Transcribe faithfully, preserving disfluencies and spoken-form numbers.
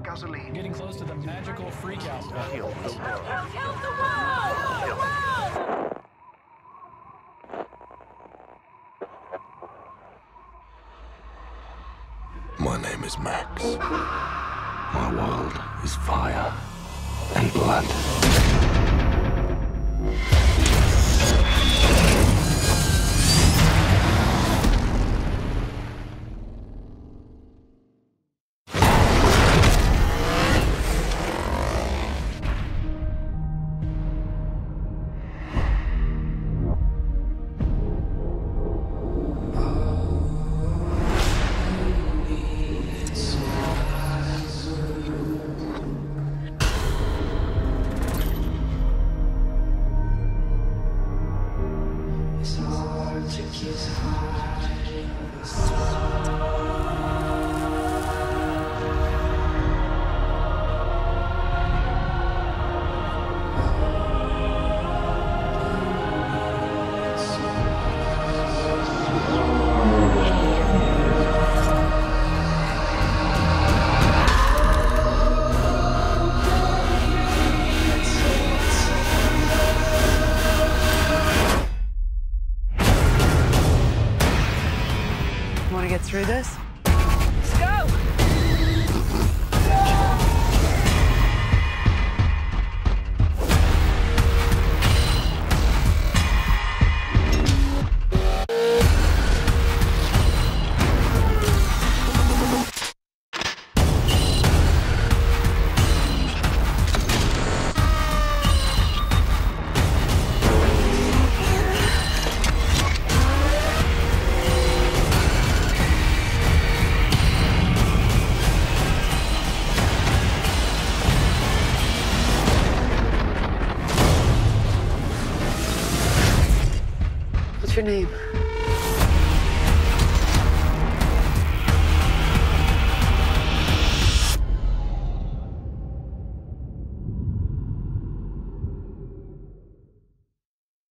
gasoline. Getting close to the magical freakout point. Kill the world. Kill the world! The world! My name is Max. My world is fire and blood. Want to get through this? Let's go! What's your name?